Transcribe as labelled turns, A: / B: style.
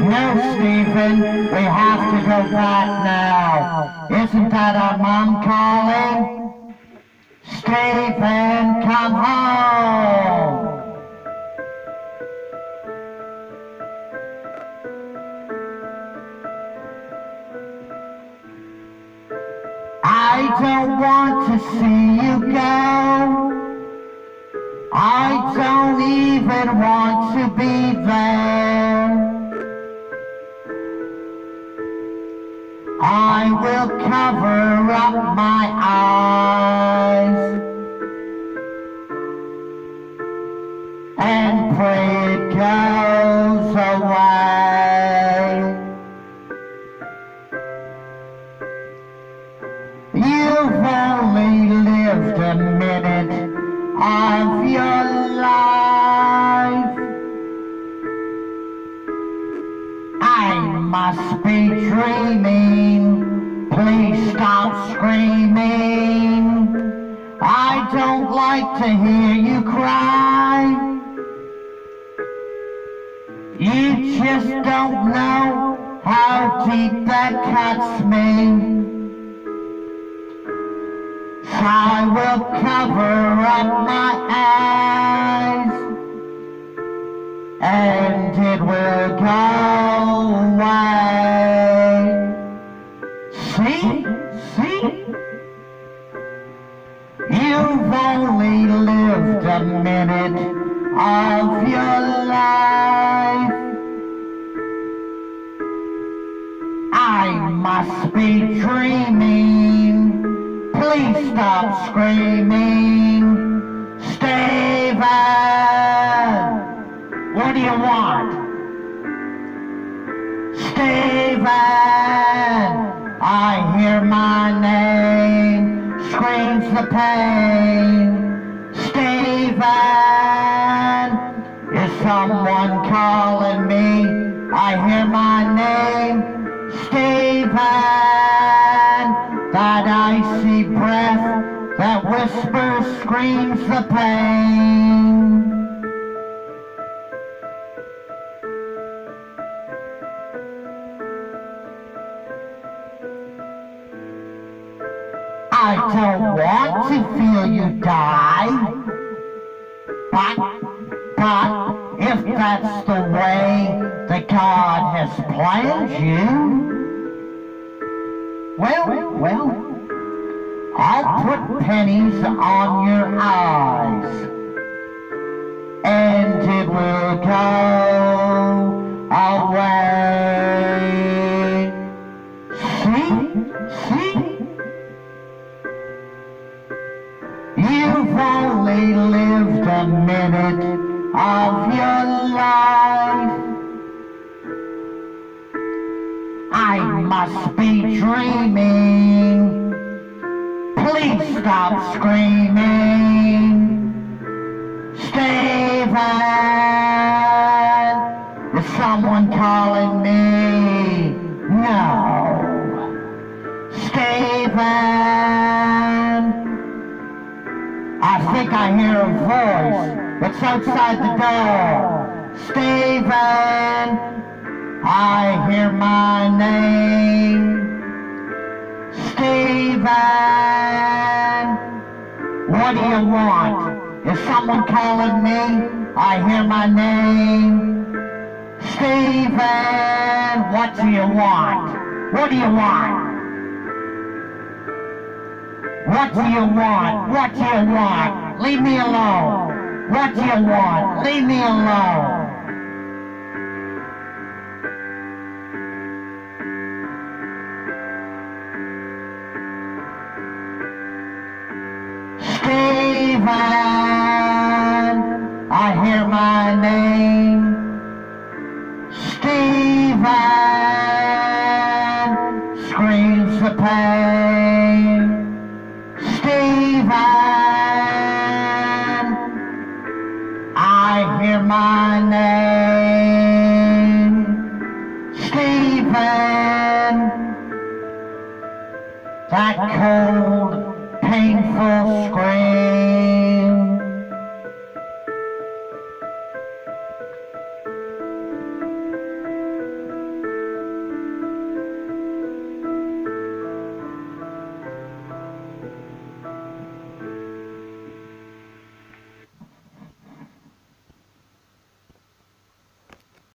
A: No, Stephen, we have to go back now. Isn't that our mom calling? Stephen, come home. I don't want to see you go. I don't even want to be there. I will cover up my eyes and pray it goes away. You've only lived a minute of your life. I must be dreaming. Please stop screaming. I don't like to hear you cry. You just don't know how deep that cuts me. I will cover up my eyes and it will go away. See? You've only lived a minute of your life. I must be dreaming. Please stop screaming. Stephen, what do you want? Stephen, I hear my name, screams the pain. Stephen, is someone calling me? I hear my name, Stephen. That icy breath that whispers, screams the pain. I don't want to feel you die, but if that's the way that God has planned you, well, I'll put pennies on your eyes, and it will go away. See? You've only lived a minute of your life. I must be dreaming. Please stop screaming. Stephen, is someone calling me? No. Stephen, I think I hear a voice. It's outside the door. Stephen, I hear my name. Stephen, what do you want? Is someone calling me? I hear my name. Stephen, what do you want? What do you want? What do you want? What do you want? Leave me alone. What do you want? Leave me alone. Stephen, I hear my name. Stephen, screams the pain. Stephen, I hear my name. Stephen, that cold